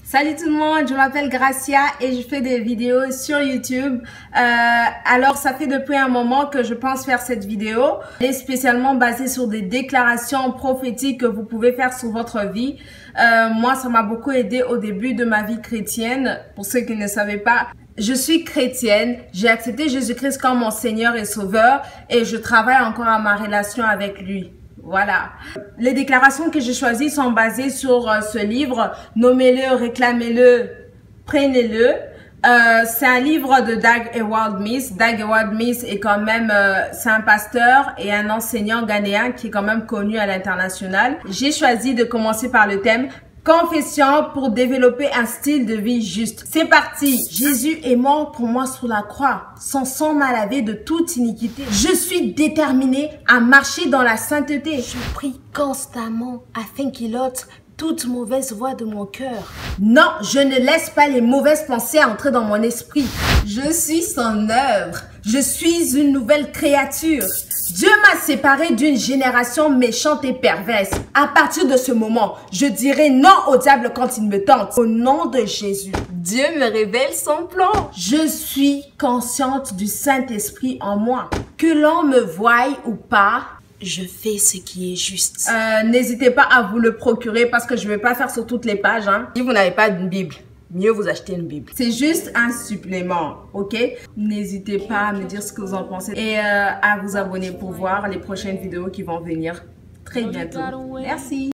Salut tout le monde, je m'appelle Gracia et je fais des vidéos sur YouTube. Alors ça fait depuis un moment que je pense faire cette vidéo. Elle est spécialement basée sur des déclarations prophétiques que vous pouvez faire sur votre vie. Moi, ça m'a beaucoup aidé au début de ma vie chrétienne. Pour ceux qui ne savaient pas, je suis chrétienne. J'ai accepté Jésus-Christ comme mon Seigneur et Sauveur et je travaille encore à ma relation avec lui. Voilà. Les déclarations que j'ai choisies sont basées sur ce livre. Nommez-le, réclamez-le, prenez-le. C'est un livre de Dag Heward-Mills. Dag Heward-Mills est quand même, c'est un pasteur et un enseignant ghanéen qui est quand même connu à l'international. J'ai choisi de commencer par le thème confession pour développer un style de vie juste. C'est parti. Jésus est mort pour moi sur la croix, son sang m'a lavé de toute iniquité. Je suis déterminée à marcher dans la sainteté. Je prie constamment afin qu'il ôte toute mauvaise voix de mon cœur. Non, je ne laisse pas les mauvaises pensées entrer dans mon esprit. Je suis son œuvre. Je suis une nouvelle créature. Dieu m'a séparé d'une génération méchante et perverse. À partir de ce moment, je dirai non au diable quand il me tente. Au nom de Jésus, Dieu me révèle son plan. Je suis consciente du Saint-Esprit en moi. Que l'on me voie ou pas, je fais ce qui est juste. N'hésitez pas à vous le procurer parce que je ne vais pas faire sur toutes les pages. Si vous n'avez pas d'une Bible, mieux vous acheter une Bible. C'est juste un supplément, ok? N'hésitez pas à me dire ce que vous en pensez et à vous abonner pour voir les prochaines vidéos qui vont venir très bientôt. Merci.